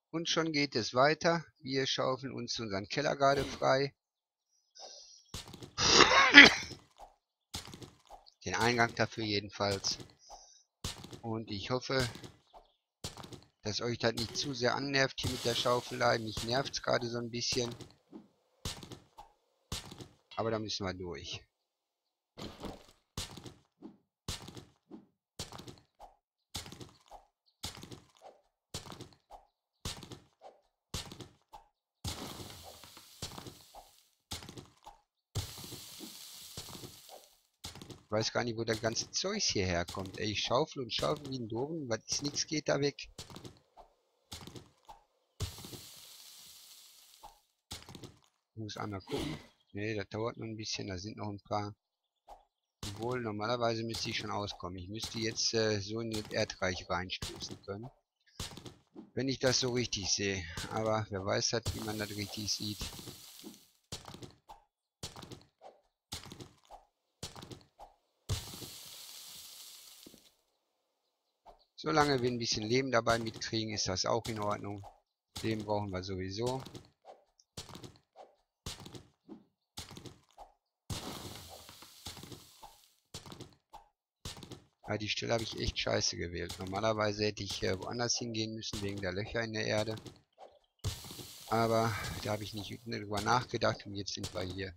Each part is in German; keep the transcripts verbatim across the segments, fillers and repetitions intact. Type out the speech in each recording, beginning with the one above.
Und schon geht es weiter. Wir schaufeln uns unseren Keller gerade frei. Den Eingang dafür jedenfalls. Und ich hoffe, dass euch das nicht zu sehr annervt hier mit der Schaufelei. Mich nervt es gerade so ein bisschen. Aber da müssen wir durch. Ich weiß gar nicht, wo das ganze Zeugs hierher kommt. Ey, ich schaufel und schaufel wie ein Doofen. Was ist, nichts geht da weg. Ich muss einmal gucken. Ne, das dauert noch ein bisschen. Da sind noch ein paar. Obwohl, normalerweise müsste ich schon auskommen. Ich müsste jetzt äh, so in das Erdreich reinstoßen können. Wenn ich das so richtig sehe. Aber wer weiß halt, wie man das richtig sieht. Solange wir ein bisschen Leben dabei mitkriegen, ist das auch in Ordnung. Leben brauchen wir sowieso. Ja, die Stelle habe ich echt scheiße gewählt. Normalerweise hätte ich äh, woanders hingehen müssen, wegen der Löcher in der Erde. Aber da habe ich nicht drüber nachgedacht und jetzt sind wir hier.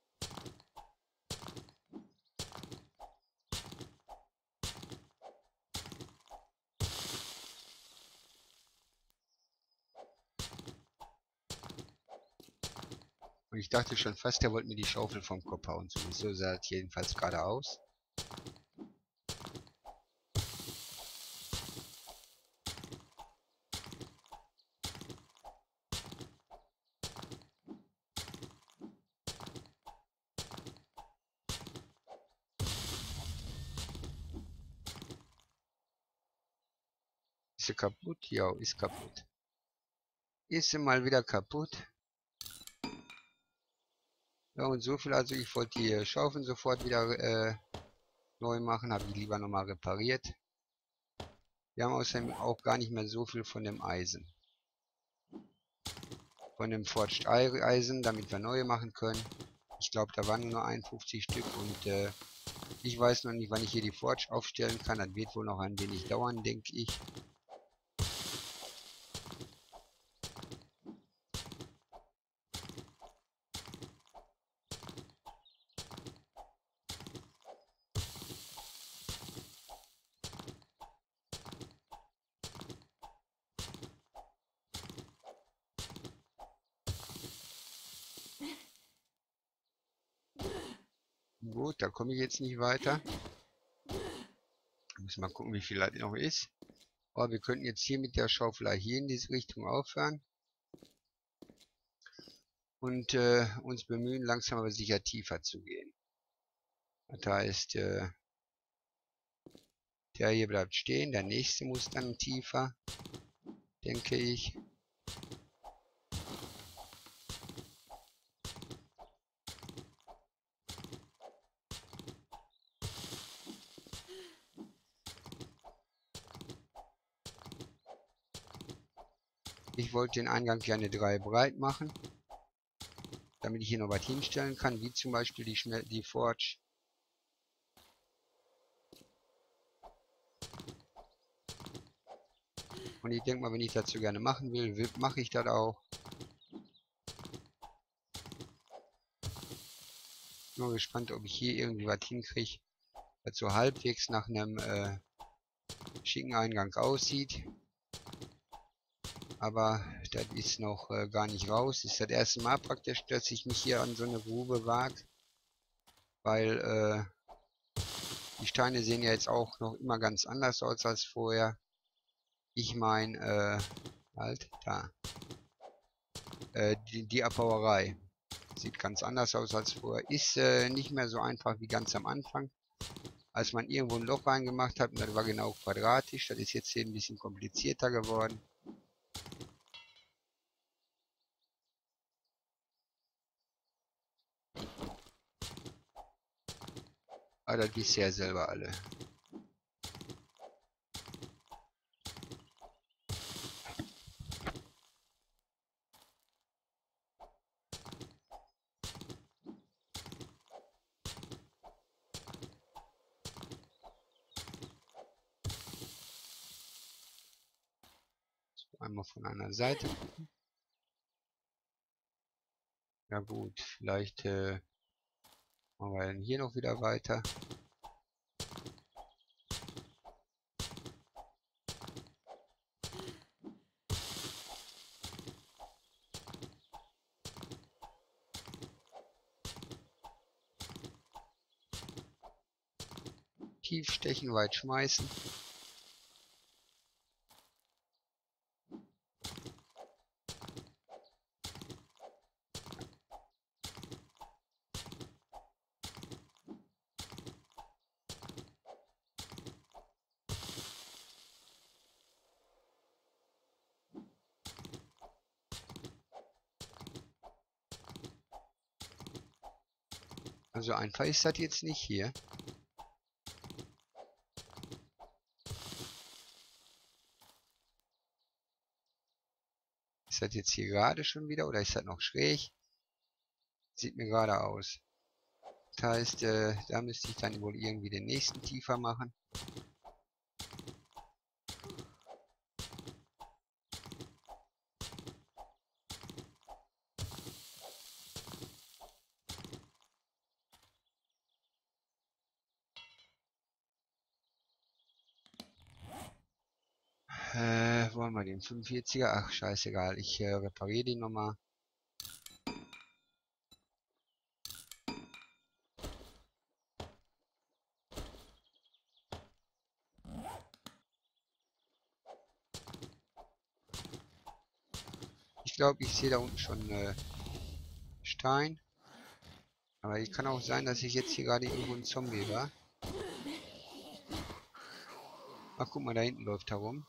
Und ich dachte schon fast, der wollte mir die Schaufel vom Kopf hauen. So sah es jedenfalls gerade aus. Ist sie kaputt? Ja, ist kaputt. Ist sie mal wieder kaputt. Ja, und so viel, also ich wollte die Schaufeln sofort wieder äh, neu machen, habe ich lieber nochmal repariert. Wir haben außerdem auch gar nicht mehr so viel von dem Eisen. Von dem Forged Eisen, damit wir neue machen können. Ich glaube, da waren nur einundfünfzig Stück und äh, ich weiß noch nicht, wann ich hier die Forge aufstellen kann. Das wird wohl noch ein wenig dauern, denke ich. Gut, da komme ich jetzt nicht weiter. Ich muss mal gucken, wie viel das noch ist. Aber wir könnten jetzt hier mit der Schaufelei hier in diese Richtung aufhören. Und äh, uns bemühen, langsam aber sicher tiefer zu gehen. Das heißt, äh, der hier bleibt stehen, der nächste muss dann tiefer, denke ich. Ich wollte den Eingang gerne drei breit machen, damit ich hier noch was hinstellen kann, wie zum Beispiel die, Schnell die Forge. Und ich denke mal, wenn ich das so gerne machen will, will mache ich das auch. Bin mal gespannt, ob ich hier irgendwie was hinkriege, was so halbwegs nach einem äh, schicken Eingang aussieht. Aber das ist noch äh, gar nicht raus. Das ist das erste Mal praktisch, dass ich mich hier an so eine Grube wage. Weil äh, die Steine sehen ja jetzt auch noch immer ganz anders aus als vorher. Ich meine, äh, halt, da. Äh, die, die Abbauerei sieht ganz anders aus als vorher. Ist äh, nicht mehr so einfach wie ganz am Anfang. Als man irgendwo ein Loch reingemacht hat und das war genau quadratisch. Das ist jetzt hier ein bisschen komplizierter geworden. Aber das wisst ihr ja selber alle. Einmal von einer Seite gucken. Ja gut, vielleicht äh, machen wir dann hier noch wieder weiter. Tief stechen, weit schmeißen. Also einfach ist das jetzt nicht hier. Ist das jetzt hier gerade schon wieder oder ist das noch schräg? Sieht mir gerade aus. Das heißt, äh, da müsste ich dann wohl irgendwie den nächsten tiefer machen. Äh, wollen wir den fünfundvierziger? Ach, scheißegal. Ich äh, repariere den nochmal. Ich glaube, ich sehe da unten schon äh, Stein. Aber es kann auch sein, dass ich jetzt hier gerade irgendwo ein Zombie war. Ach, guck mal, da hinten läuft herum.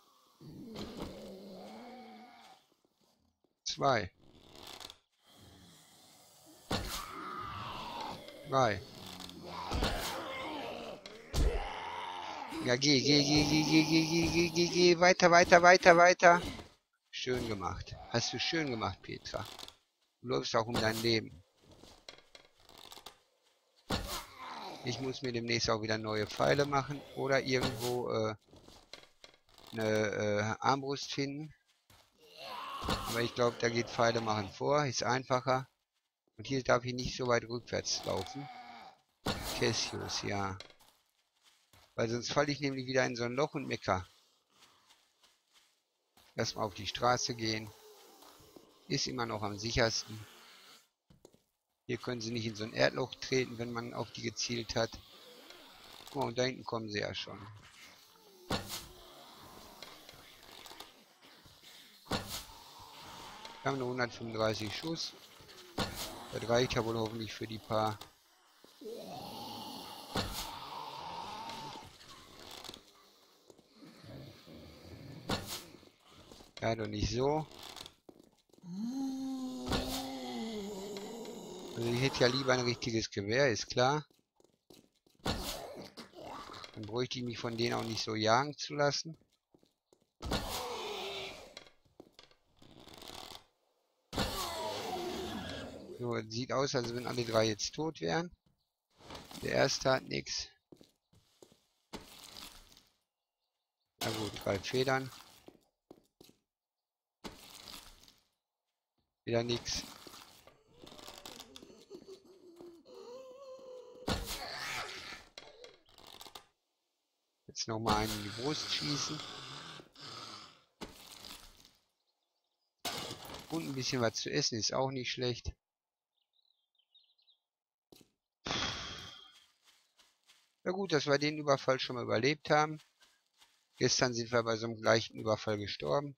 Zwei. Drei. Ja, geh, geh, geh, geh, geh, geh, geh, geh, geh, geh, weiter, weiter, weiter, weiter. Schön gemacht. Hast du schön gemacht, Petra. Du läufst auch um dein Leben. Ich muss mir demnächst auch wieder neue Pfeile machen oder irgendwo äh, eine äh, Armbrust finden. Aber ich glaube, da geht Pfeile machen vor. Ist einfacher. Und hier darf ich nicht so weit rückwärts laufen. Cassius, ja. Weil sonst falle ich nämlich wieder in so ein Loch und mecker. Erstmal auf die Straße gehen. Ist immer noch am sichersten. Hier können sie nicht in so ein Erdloch treten, wenn man auf die gezielt hat. Oh, und da hinten kommen sie ja schon. Wir haben nur hundertfünfunddreißig Schuss. Das reicht ja wohl hoffentlich für die paar. Ja, doch nicht so. Also ich hätte ja lieber ein richtiges Gewehr, ist klar. Dann bräuchte ich mich von denen auch nicht so jagen zu lassen. So, sieht aus, als wenn alle drei jetzt tot wären. Der erste hat nichts. Na gut, drei Federn. Wieder nichts. Jetzt nochmal einen in die Brust schießen. Und ein bisschen was zu essen ist auch nicht schlecht. Ja gut, dass wir den Überfall schon mal überlebt haben. Gestern sind wir bei so einem gleichen Überfall gestorben.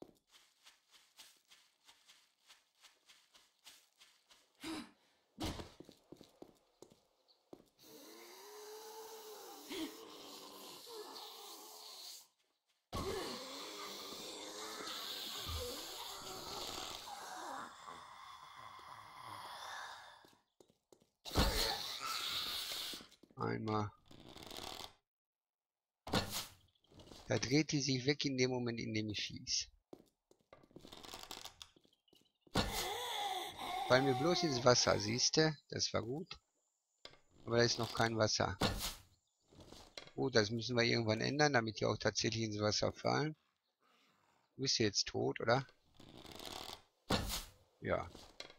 Einmal. Da dreht die sich weg in dem Moment, in dem ich schieße. Weil mir bloß ins Wasser, siehst du? Das war gut. Aber da ist noch kein Wasser. Gut, das müssen wir irgendwann ändern, damit die auch tatsächlich ins Wasser fallen. Du bist ja jetzt tot, oder? Ja.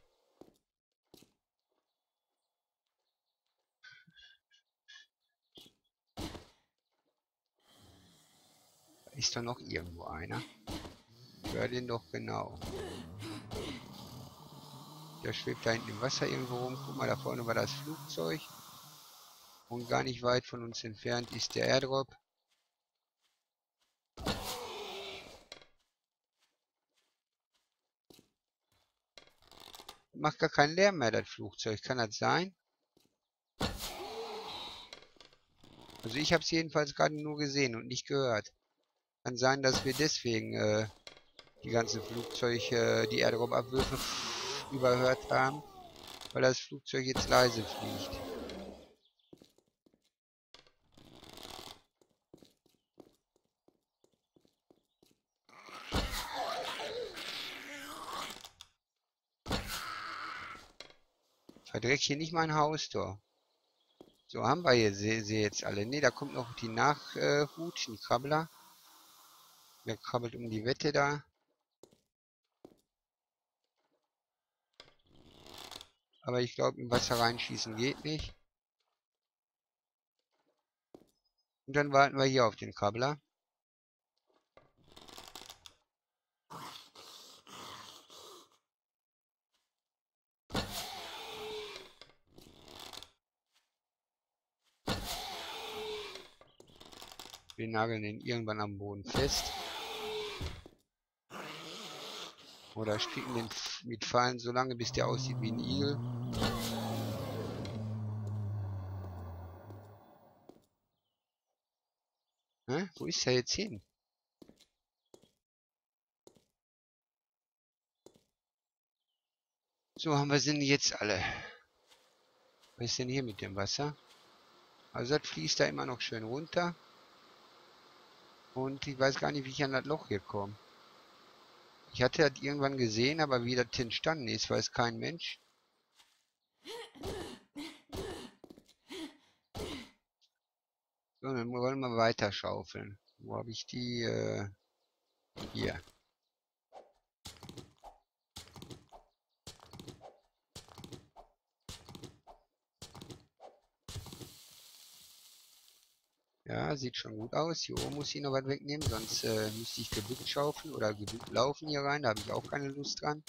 Da ist doch noch irgendwo einer. Ich höre den doch genau. Der schwebt da hinten im Wasser irgendwo rum. Guck mal, da vorne war das Flugzeug. Und gar nicht weit von uns entfernt ist der Airdrop. Macht gar keinen Lärm mehr, das Flugzeug. Kann das sein? Also ich habe es jedenfalls gerade nur gesehen und nicht gehört. Kann sein, dass wir deswegen äh, die ganzen Flugzeuge, äh, die Airdrop-Abwürfe überhört haben. Weil das Flugzeug jetzt leise fliegt. Verdreck hier nicht mein Haustor. So, haben wir hier sie, sie jetzt alle. Ne, da kommt noch die Nachhut, äh, ein Krabbler. Der krabbelt um die Wette da. Aber ich glaube, im Wasser reinschießen geht nicht. Und dann warten wir hier auf den Krabbler. Wir nageln den irgendwann am Boden fest. Oder stricken den mit Fallen so lange, bis der aussieht wie ein Igel. Hä? Wo ist er jetzt hin? So, haben wir sie jetzt alle. Was ist denn hier mit dem Wasser? Also das fließt da immer noch schön runter. Und ich weiß gar nicht, wie ich an das Loch hier komme. Ich hatte das irgendwann gesehen, aber wie das entstanden ist, weiß kein Mensch. So, dann wollen wir weiter schaufeln. Wo habe ich die? Äh, hier. Ja, sieht schon gut aus. Hier oben muss ich noch was wegnehmen, sonst äh, müsste ich gebückt schaufeln oder gebückt laufen hier rein. Da habe ich auch keine Lust dran.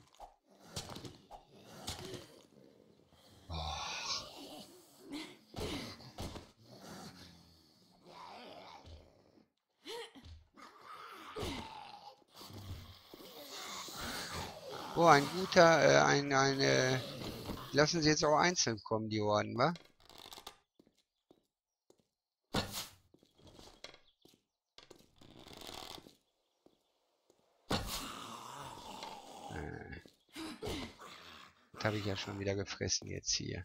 Oh, ein guter, äh, ein, ein, äh, lassen Sie jetzt auch einzeln kommen, die Orden, wa? Äh, das habe ich ja schon wieder gefressen jetzt hier.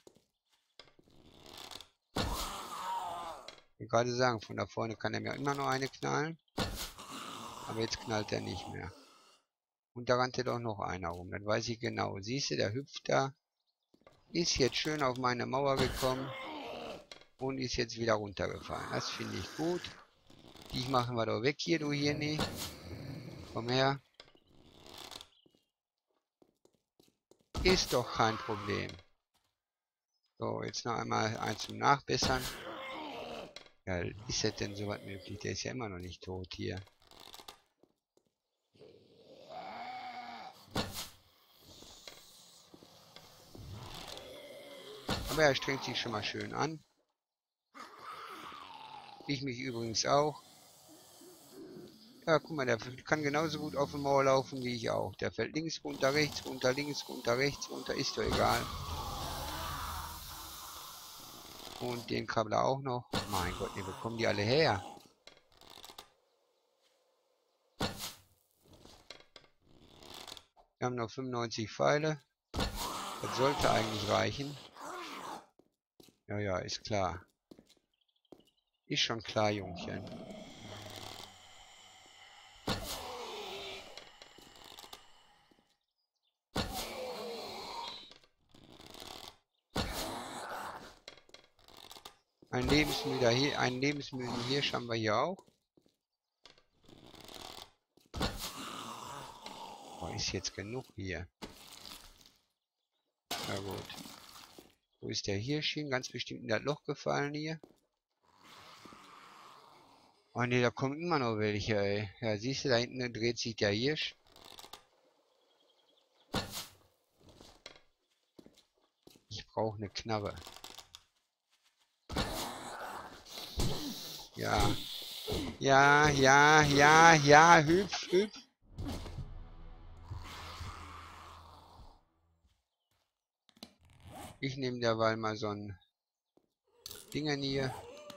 Ich will gerade sagen, von da vorne kann er mir immer noch eine knallen. Aber jetzt knallt er nicht mehr. Und da rannte doch noch einer rum, das weiß ich genau. Siehst du, der hüpft da. Ist jetzt schön auf meine Mauer gekommen. Und ist jetzt wieder runtergefallen. Das finde ich gut. Die machen wir doch weg hier, du hier nicht. Komm her. Ist doch kein Problem. So, jetzt noch einmal eins zum Nachbessern. Ja, ist das denn so was möglich? Der ist ja immer noch nicht tot hier. Aber er strengt sich schon mal schön an. Ich mich übrigens auch. Ja, guck mal, der kann genauso gut auf der Mauer laufen wie ich auch. Der fällt links runter, rechts runter, links runter, rechts runter, ist doch egal. Und den Krabbler auch noch. Mein Gott, ne, wo kommen die alle her? Wir haben noch fünfundneunzig Pfeile. Das sollte eigentlich reichen. Ja, ja, ist klar. Ist schon klar, Jungchen. Ein lebensmüder hier, einen lebensmüden Hirsch haben wir hier auch. Oh, ist jetzt genug hier. Na gut. Wo ist der Hirsch hin? Ganz bestimmt in das Loch gefallen hier. Oh ne, da kommen immer noch welche, ey. Ja, siehst du, da hinten dreht sich der Hirsch. Ich brauche eine Knarre. Ja. Ja, ja, ja, ja, hüpf, hüpf. Ich nehme derweil mal so ein Ding hier.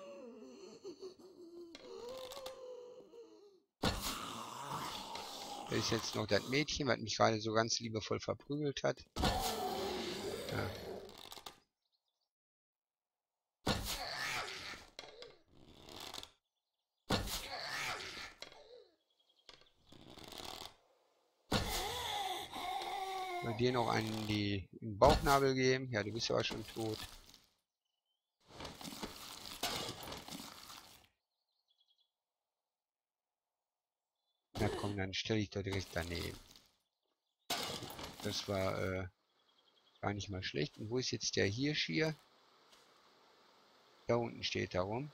Da ist jetzt noch das Mädchen, was mich gerade so ganz liebevoll verprügelt hat. Ja. Bei dir noch einen in die in den Bauchnabel geben. Ja, du bist aber schon tot. Na komm, dann stelle ich da direkt daneben. Das war äh, gar nicht mal schlecht. Und wo ist jetzt der Hirsch hier? Da unten steht er rum.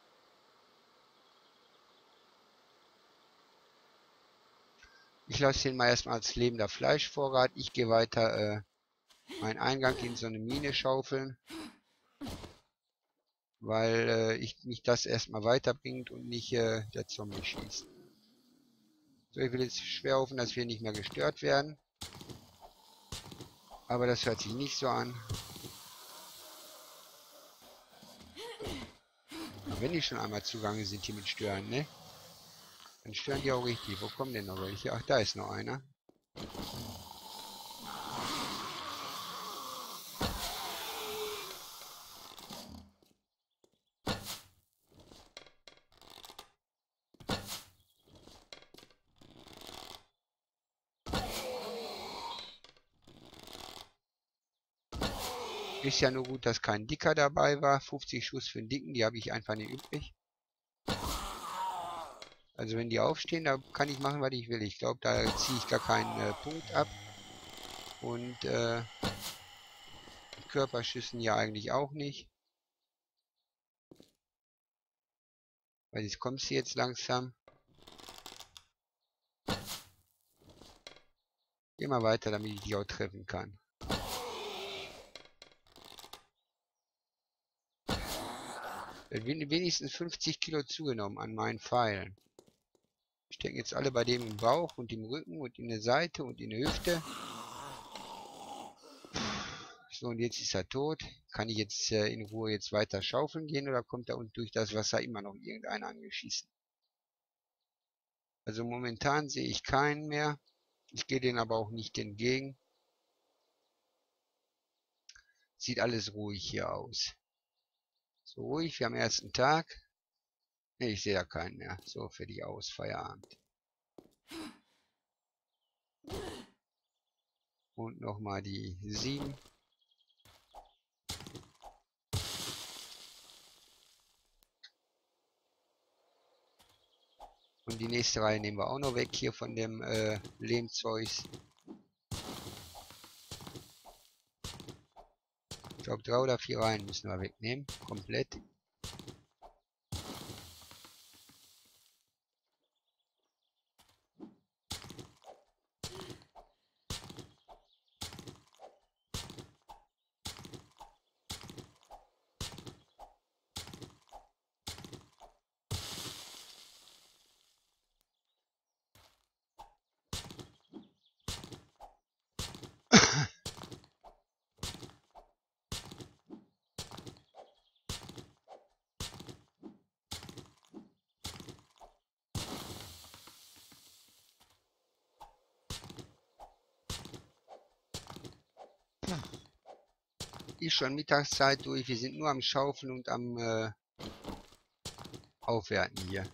Ich lasse den mal erstmal als lebender Fleischvorrat. Ich gehe weiter äh, meinen Eingang in so eine Mine schaufeln. Weil äh, ich mich das erstmal weiterbringt und nicht äh, der Zombie schießt. So, ich will jetzt schwer hoffen, dass wir nicht mehr gestört werden. Aber das hört sich nicht so an. Und wenn die schon einmal zugange sind, hier mit Stören, ne? Dann stören die auch richtig. Wo kommen denn noch welche? Ach, da ist noch einer. Ist ja nur gut, dass kein Dicker dabei war. fünfzig Schuss für den Dicken, die habe ich einfach nicht übrig. Also wenn die aufstehen, da kann ich machen, was ich will. Ich glaube, da ziehe ich gar keinen äh, Punkt ab. Und äh, Körperschüssen ja eigentlich auch nicht. Weil jetzt kommst du jetzt langsam. Geh mal weiter, damit ich dich auch treffen kann. Wenigstens fünfzig Kilo zugenommen an meinen Pfeilen. Stecken jetzt alle bei dem im Bauch und im Rücken und in der Seite und in der Hüfte. So, und jetzt ist er tot. Kann ich jetzt äh, in Ruhe jetzt weiter schaufeln gehen oder kommt da unten durch das Wasser immer noch irgendeiner angeschissen? Also momentan sehe ich keinen mehr. Ich gehe den aber auch nicht entgegen. Sieht alles ruhig hier aus. So ruhig wie am ersten Tag. Ne, ich sehe da keinen mehr. So, fertig aus. Feierabend. Und nochmal die sieben. Und die nächste Reihe nehmen wir auch noch weg hier von dem äh, Lehmzeugs. Ich glaube, drei oder vier Reihen müssen wir wegnehmen. Komplett. Ist schon Mittagszeit durch. Wir sind nur am Schaufeln und am äh, Aufwerten hier.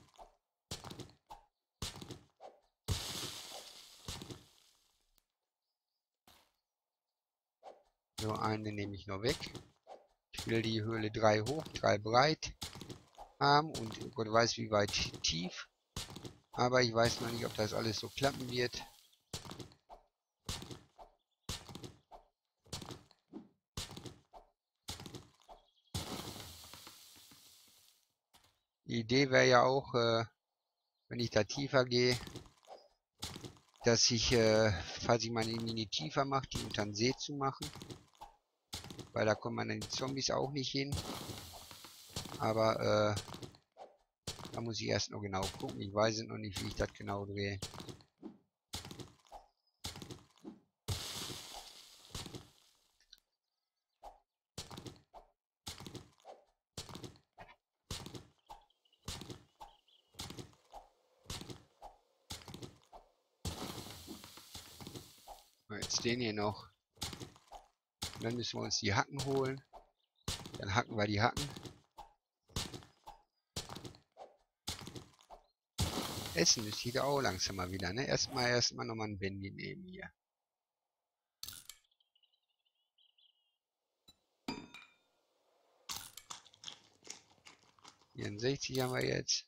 So, eine nehme ich noch weg. Ich will die Höhle drei hoch, drei breit haben und Gott weiß wie weit tief. Aber ich weiß noch nicht, ob das alles so klappen wird. Die Idee wäre ja auch, äh, wenn ich da tiefer gehe, dass ich, äh, falls ich meine Mini tiefer mache, die unter den See zu machen. Weil da kommen dann die Zombies auch nicht hin. Aber, äh, da muss ich erst noch genau gucken. Ich weiß noch nicht, wie ich das genau drehe. Jetzt den hier noch. Und dann müssen wir uns die Hacken holen. Dann hacken wir die Hacken. Essen ist hier auch langsam mal wieder, ne? Erstmal erstmal nochmal ein Bendy nehmen hier. vierundsechzig haben wir jetzt.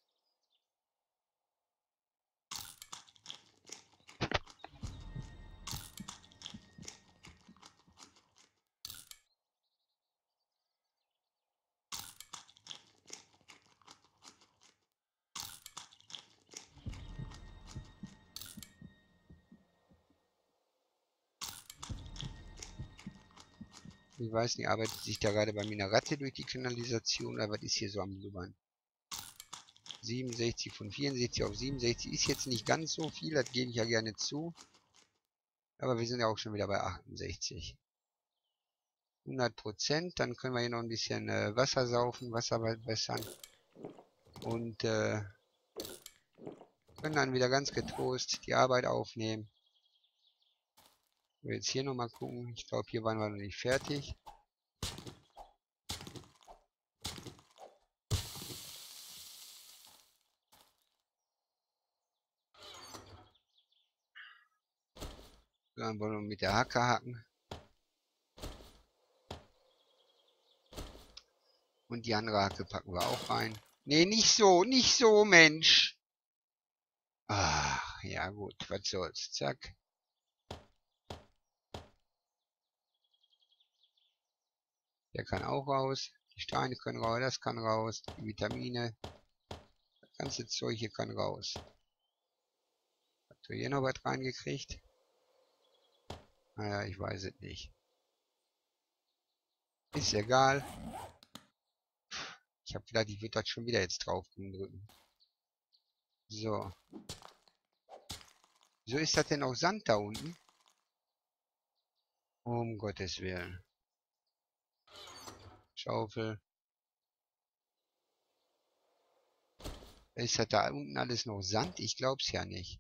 Ich weiß nicht, arbeitet sich da gerade bei mir eine Ratte durch die Kanalisation oder was ist hier so am Blubbern? siebenundsechzig von vierundsechzig auf siebenundsechzig ist jetzt nicht ganz so viel, das gebe ich ja gerne zu. Aber wir sind ja auch schon wieder bei achtundsechzig. hundert Prozent, dann können wir hier noch ein bisschen äh, Wasser saufen, Wasser verbessern. Und äh, können dann wieder ganz getrost die Arbeit aufnehmen. Ich will jetzt hier nochmal gucken. Ich glaube, hier waren wir noch nicht fertig. Dann wollen wir mit der Hacke hacken. Und die andere Hacke packen wir auch rein. Nee, nicht so, nicht so, Mensch. Ach, ja gut, was soll's. Zack. Der kann auch raus. Die Steine können raus, das kann raus. Die Vitamine. Das ganze Zeug hier kann raus. Hast du hier noch was reingekriegt? Naja, ich weiß es nicht. Ist egal. Ich habe gedacht, ich würde das schon wieder jetzt drauf drücken. So. Wieso ist das denn auch Sand da unten? Um Gottes Willen. Schaufel. Ist das da unten alles noch Sand? Ich glaub's ja nicht.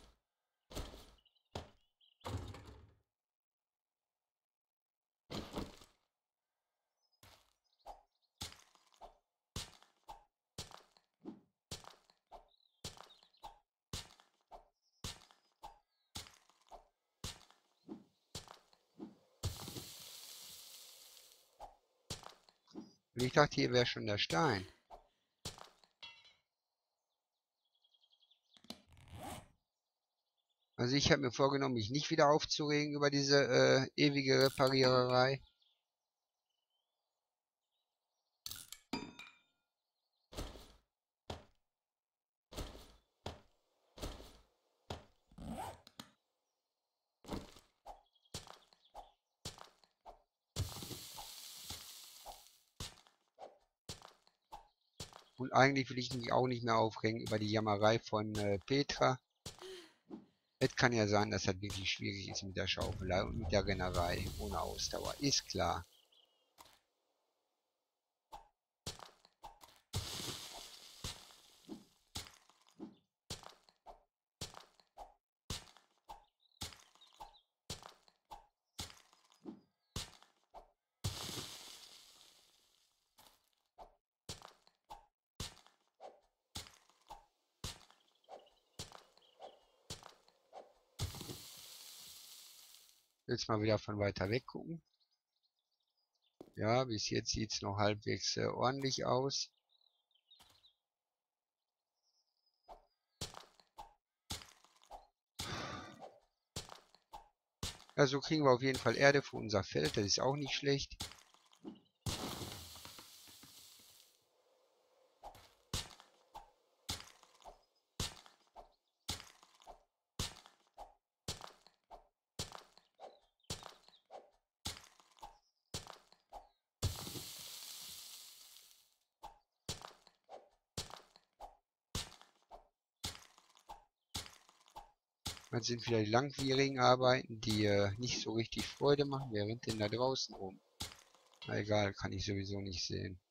Und ich dachte, hier wäre schon der Stein. Also ich habe mir vorgenommen, mich nicht wieder aufzuregen über diese äh, ewige Repariererei. Und eigentlich will ich mich auch nicht mehr aufregen über die Jammerei von äh, Petra. Es kann ja sein, dass das wirklich schwierig ist mit der Schaufelei und mit der Rennerei ohne Ausdauer. Ist klar. Jetzt mal wieder von weiter weg gucken. Ja, bis jetzt sieht es noch halbwegs äh, ordentlich aus. Ja, so kriegen wir auf jeden Fall Erde für unser Feld. Das ist auch nicht schlecht. Das sind wieder die langwierigen Arbeiten, die äh, nicht so richtig Freude machen. Wer rennt denn da draußen rum? Na egal, kann ich sowieso nicht sehen.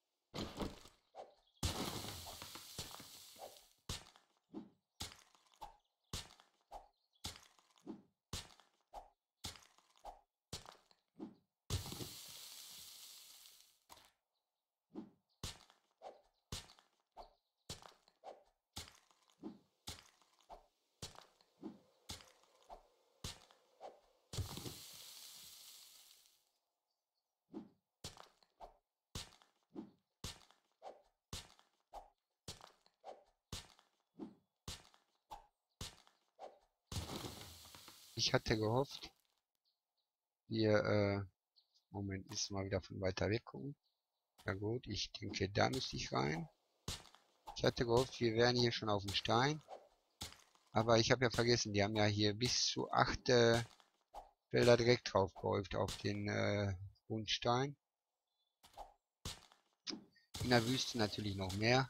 Ich hatte gehofft, wir, äh, Moment, ist mal wieder von weiter weg gucken. Ja gut, ich denke, da müsste ich rein. Ich hatte gehofft, wir wären hier schon auf dem Stein. Aber ich habe ja vergessen, die haben ja hier bis zu acht äh, Felder direkt drauf gehäuft auf den äh, Grundstein. In der Wüste natürlich noch mehr.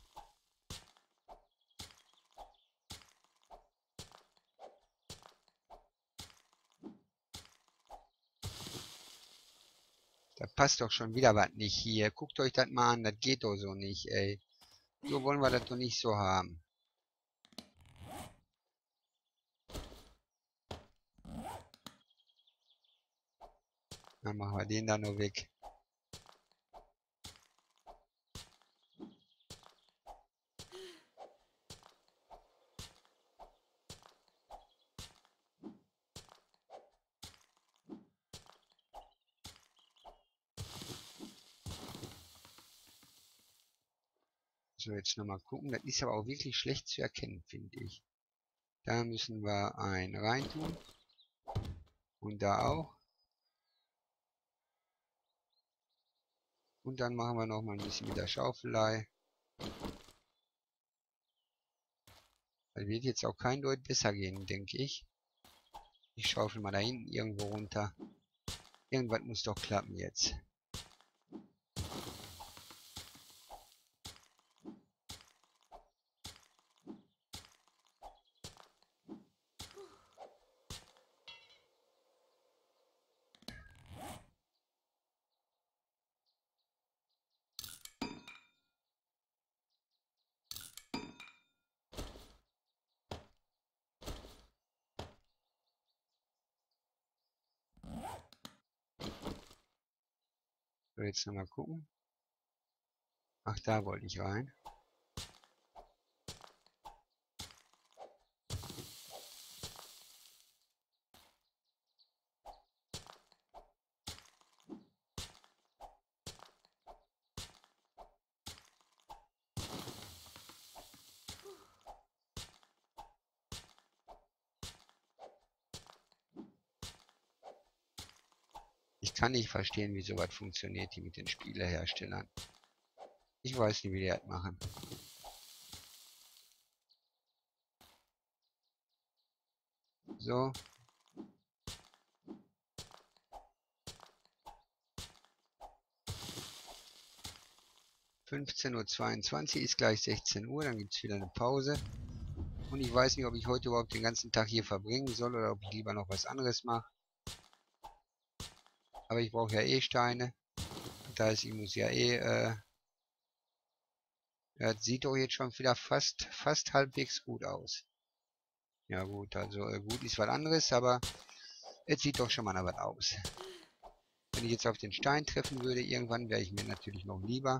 Da passt doch schon wieder was nicht hier. Guckt euch das mal an, das geht doch so nicht, ey. So wollen wir das doch nicht so haben. Dann machen wir den da nur weg. So, jetzt nochmal gucken. Das ist aber auch wirklich schlecht zu erkennen, finde ich. Da müssen wir einen reintun. Und da auch. Und dann machen wir noch mal ein bisschen mit der Schaufelei. Das wird jetzt auch kein Deut besser gehen, denke ich. Ich schaufel mal da hinten irgendwo runter. Irgendwas muss doch klappen jetzt. So, jetzt nochmal gucken. Ach, da wollte ich rein. Ich kann nicht verstehen, wie sowas funktioniert hier mit den Spieleherstellern. Ich weiß nicht, wie die das machen. So. fünfzehn Uhr zweiundzwanzig ist gleich sechzehn Uhr, dann gibt es wieder eine Pause. Und ich weiß nicht, ob ich heute überhaupt den ganzen Tag hier verbringen soll oder ob ich lieber noch was anderes mache. Aber ich brauche ja eh Steine. Das heißt, ich muss ja eh, äh, ja, das sieht doch jetzt schon wieder fast, fast halbwegs gut aus. Ja gut, also äh, gut ist was anderes, aber es sieht doch schon mal nach was aus. Wenn ich jetzt auf den Stein treffen würde, irgendwann wäre ich mir natürlich noch lieber.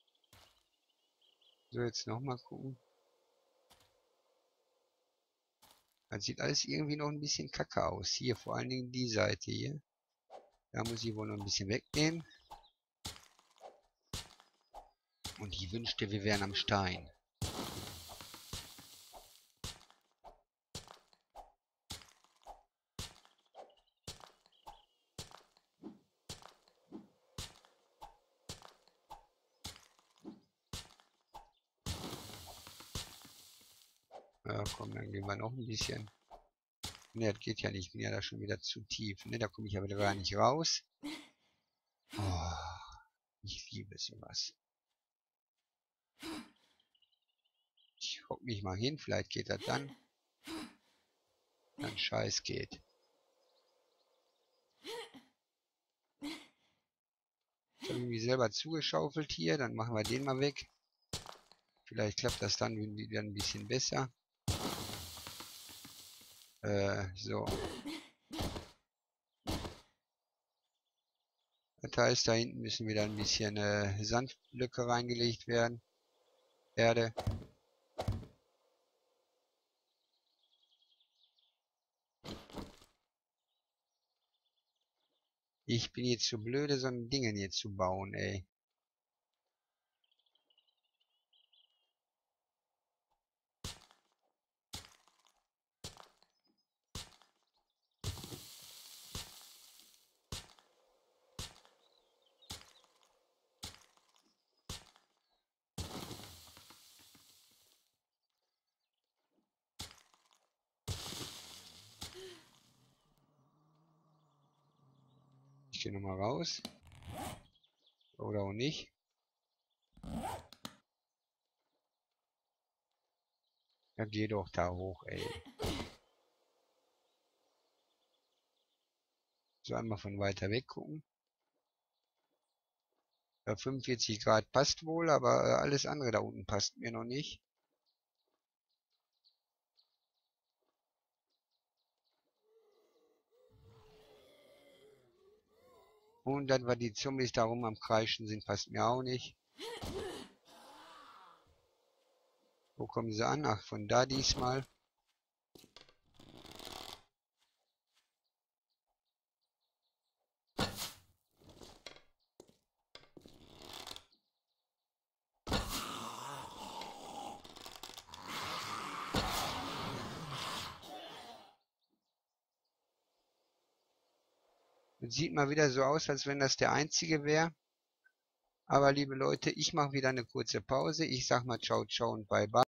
So, jetzt nochmal gucken. Das sieht alles irgendwie noch ein bisschen kacke aus. Hier, vor allen Dingen die Seite hier. Da muss ich wohl noch ein bisschen wegnehmen. Und ich wünschte, wir wären am Stein. Ja, komm, dann gehen wir noch ein bisschen. Ne, das geht ja nicht. Ich bin ja da schon wieder zu tief. Ne, da komme ich aber gar nicht raus. Oh, ich liebe sowas. Ich hock mich mal hin. Vielleicht geht das dann. Dann Scheiß geht. Ich habe mich selber zugeschaufelt hier. Dann machen wir den mal weg. Vielleicht klappt das dann wieder ein bisschen besser. Äh, so. Das heißt, da hinten müssen wieder ein bisschen äh, Sandblöcke reingelegt werden. Erde. Ich bin jetzt zu blöde, so ein Ding hier zu bauen, ey. Ich gehe nochmal raus. Oder auch nicht. Ja, geh doch da hoch, ey. So, einmal von weiter weg gucken. Ja, fünfundvierzig Grad passt wohl, aber äh, alles andere da unten passt mir noch nicht. Und dann, weil die Zombies da rum am Kreischen sind, passt mir auch nicht. Wo kommen sie an? Ach, von da diesmal. Das sieht mal wieder so aus, als wenn das der einzige wäre. Aber liebe Leute, ich mache wieder eine kurze Pause. Ich sag mal ciao, ciao und bye, bye.